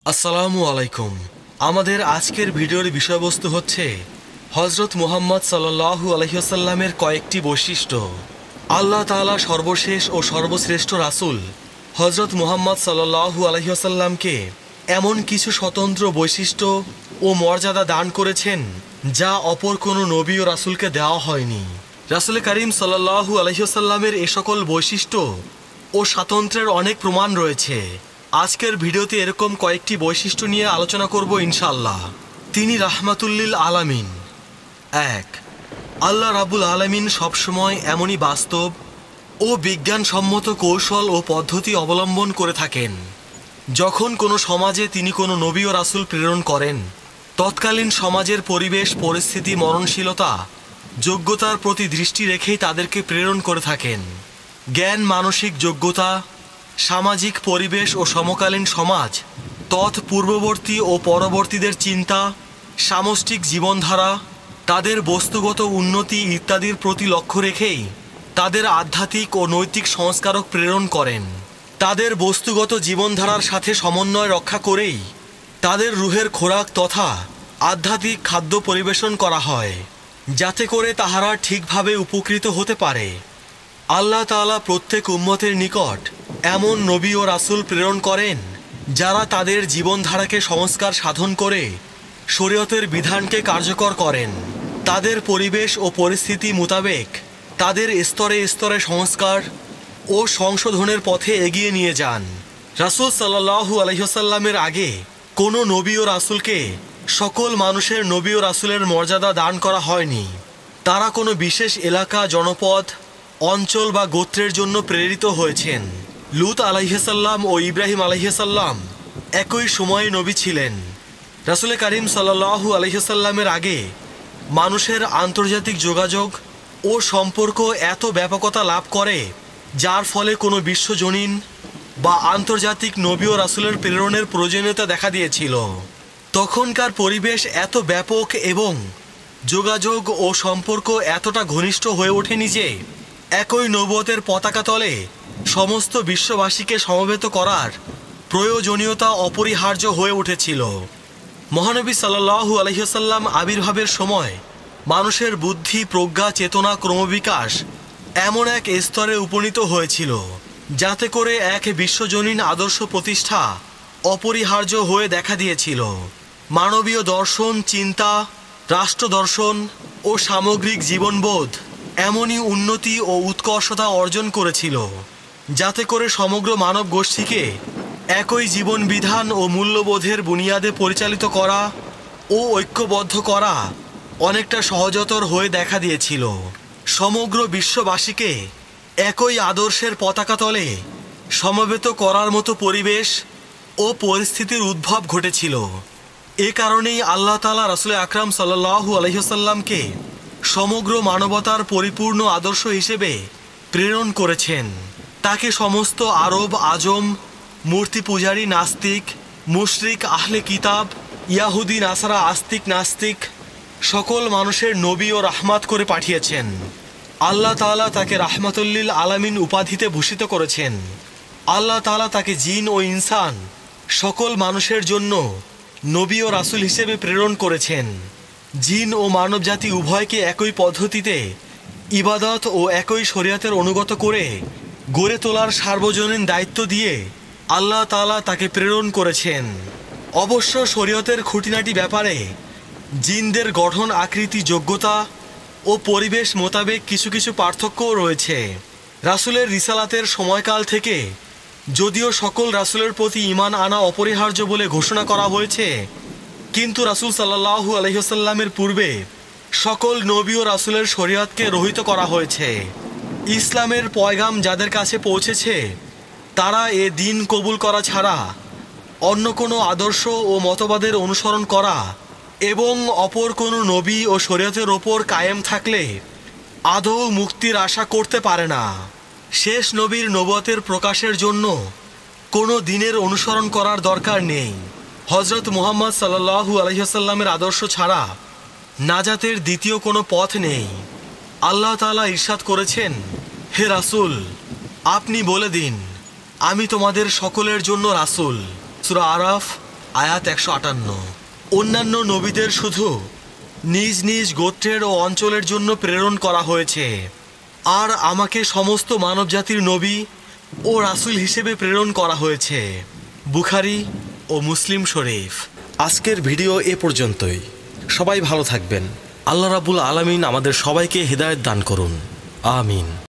আসসালামু আলাইকুম। আমাদের আজকের ভিডিওর বিষয়বস্তু হচ্ছে হজরত মুহাম্মদ সাল্লাল্লাহু আলাইহি ওয়াসাল্লামের কয়েকটি বৈশিষ্ট্য। আল্লাহ তাআলা সর্বশেষ ও সর্বশ্রেষ্ঠ রাসূল হজরত মুহাম্মদ সাল্লাল্লাহু আলাইহি ওয়াসাল্লামকে এমন কিছু স্বতন্ত্র বৈশিষ্ট্য ও মর্যাদা দান করেছেন যা অপর কোনো নবী ও রাসূলকে দেওয়া হয়নি। রাসূল করিম সাল্লাল্লাহু আলাইহি ওয়াসাল্লামের এ সকল বৈশিষ্ট্য ও স্বাতন্ত্র্যের অনেক প্রমাণ রয়েছে। আজকের ভিডিওতে এরকম কয়েকটি বৈশিষ্ট্য নিয়ে আলোচনা করব ইনশাআল্লাহ। তিনি রাহমাতুল্লিল আলামিন। ১, আল্লাহ রাব্বুল আলামিন সবসময় এমনই বাস্তব ও বিজ্ঞানসম্মত কৌশল ও পদ্ধতি অবলম্বন করে থাকেন। যখন কোনো সমাজে তিনি কোনো নবী ও রাসূল প্রেরণ করেন, তৎকালীন সমাজের পরিবেশ পরিস্থিতি মরণশীলতা যোগ্যতার প্রতি দৃষ্টি রেখেই তাদেরকে প্রেরণ করে থাকেন। জ্ঞান মানসিক যোগ্যতা সামাজিক পরিবেশ ও সমকালীন সমাজ তৎপূর্ববর্তী ও পরবর্তীদের চিন্তা সামষ্টিক জীবনধারা তাদের বস্তুগত উন্নতি ইত্যাদির প্রতি লক্ষ্য রেখেই তাদের আধ্যাত্মিক ও নৈতিক সংস্কারক প্রেরণ করেন। তাদের বস্তুগত জীবনধারার সাথে সমন্বয় রক্ষা করেই তাদের রুহের খোরাক তথা আধ্যাত্মিক খাদ্য পরিবেশন করা হয়, যাতে করে তাহারা ঠিকভাবে উপকৃত হতে পারে। আল্লাহ তাআলা প্রত্যেক উম্মতের নিকট এমন নবী ও রাসূল প্রেরণ করেন যারা তাদের জীবনধারাকে সংস্কার সাধন করে শরীয়তের বিধানকে কার্যকর করেন। তাদের পরিবেশ ও পরিস্থিতি মোতাবেক তাদের স্তরে স্তরে সংস্কার ও সংশোধনের পথে এগিয়ে নিয়ে যান। রাসূল সাল্লাল্লাহু আলাইহি ওয়াসাল্লামের আগে কোনো নবী ও রাসূলকে সকল মানুষের নবী ও রাসূলের মর্যাদা দান করা হয়নি। তারা কোনো বিশেষ এলাকা জনপদ অঞ্চল বা গোত্রের জন্য প্রেরিত হয়েছেন। লূত আলাইহিসসালাম ও ইব্রাহিম আলাইহিসসালাম একই সময়ে নবী ছিলেন। রাসূল করিম সাল্লাল্লাহু আলাইহি ওয়াসাল্লামের আগে মানুষের আন্তর্জাতিক যোগাযোগ ও সম্পর্ক এত ব্যাপকতা লাভ করে যার ফলে কোনো বিশ্বজনীন বা আন্তর্জাতিক নবী ও রাসূলের প্রেরণের প্রয়োজনীয়তা দেখা দিয়েছিল। তখনকার পরিবেশ এত ব্যাপক এবং যোগাযোগ ও সম্পর্ক এতটা ঘনিষ্ঠ হয়ে ওঠেনি যে একই নবুয়তের পতাকা তলে সমস্ত বিশ্ববাসীকে সমবেত করার প্রয়োজনীয়তা অপরিহার্য হয়ে উঠেছিল। মহানবী সাল্লাল্লাহু আলাইহি ওয়াসাল্লাম আবির্ভাবের সময় মানুষের বুদ্ধি প্রজ্ঞা চেতনা ক্রমবিকাশ এমন এক স্তরে উপনীত হয়েছিল যাতে করে এক বিশ্বজনীন আদর্শ প্রতিষ্ঠা অপরিহার্য হয়ে দেখা দিয়েছিল। মানবীয় দর্শন চিন্তা রাষ্ট্র দর্শন ও সামগ্রিক জীবনবোধ এমনই উন্নতি ও উৎকর্ষতা অর্জন করেছিল যাতে করে সমগ্র মানব গোষ্ঠীকে একই জীবন বিধান ও মূল্যবোধের বুনিয়াদে পরিচালিত করা ও ঐক্যবদ্ধ করা অনেকটা সহজতর হয়ে দেখা দিয়েছিল। সমগ্র বিশ্ববাসীকে একই আদর্শের পতাকা তলে সমবেত করার মতো পরিবেশ ও পরিস্থিতির উদ্ভব ঘটেছিল। এ কারণেই আল্লাহ তাআলা রাসূল আকরাম সাল্লাল্লাহু আলাইহি ওয়াসাল্লামকে সমগ্র মানবতার পরিপূর্ণ আদর্শ হিসেবে প্রেরণ করেছেন। তাকে সমস্ত আরব আজম মূর্তি পূজারী নাস্তিক মুশরিক আহলে কিতাব ইয়াহুদি নাসারা আস্তিক নাস্তিক সকল মানুষের নবী ও রাহমাত করে পাঠিয়েছেন। আল্লাহ তাআলা তাকে রাহমাতুল্লিল আলামিন উপাধিতে ভূষিত করেছেন। আল্লাহ তাআলা তাকে জিন ও ইনসান সকল মানুষের জন্য নবী ও রাসূল হিসেবে প্রেরণ করেছেন। জিন ও মানবজাতি উভয়কে একই পদ্ধতিতে ইবাদত ও একই শরীয়তের অনুগত করে গড়ে তোলার সার্বজনীন দায়িত্ব দিয়ে আল্লাহ তাআলা তাকে প্রেরণ করেছেন। অবশ্য শরীয়তের খুঁটিনাটি ব্যাপারে জিনদের গঠন আকৃতি যোগ্যতা ও পরিবেশ মোতাবেক কিছু কিছু পার্থক্যও রয়েছে। রাসূলের রিসালাতের সময়কাল থেকে যদিও সকল রাসূলের প্রতি ঈমান আনা অপরিহার্য বলে ঘোষণা করা হয়েছে, কিন্তু রাসূল সাল্লাল্লাহু আলাইহি ওয়াসাল্লামের পূর্বে সকল নবী ও রাসূলের শরীয়তকে রহিত করা হয়েছে। ইসলামের পয়গাম যাদের কাছে পৌঁছেছে তারা এ দিন কবুল করা ছাড়া অন্য কোনো আদর্শ ও মতবাদের অনুসরণ করা এবং অপর কোনো নবী ও শরীয়তের ওপর কায়েম থাকলে আদৌ মুক্তির আশা করতে পারে না। শেষ নবীর নবুয়তের প্রকাশের জন্য কোনো দিনের অনুসরণ করার দরকার নেই। হজরত মুহাম্মদ সাল্লাল্লাহু আলাইহি ওয়াসাল্লামের আদর্শ ছাড়া নাজাতের দ্বিতীয় কোনো পথ নেই। আল্লাহ তাআলা ইরশাদ করেছেন, হে রাসূল আপনি বলে দিন আমি তোমাদের সকলের জন্য রাসূল। সূরা আরাফ আয়াত 158। অন্যান্য নবীদের শুধু নিজ নিজ গোত্রের ও অঞ্চলের জন্য প্রেরণ করা হয়েছে, আর আমাকে সমস্ত মানবজাতির নবী ও রাসূল হিসেবে প্রেরণ করা হয়েছে। বুখারী ও মুসলিম শরীফ। আজকের ভিডিও এ পর্যন্তই। সবাই ভালো থাকবেন। আল্লাহ রাব্বুল আলামিন আমাদের সবাইকে হিদায়াত দান করুন। আমিন।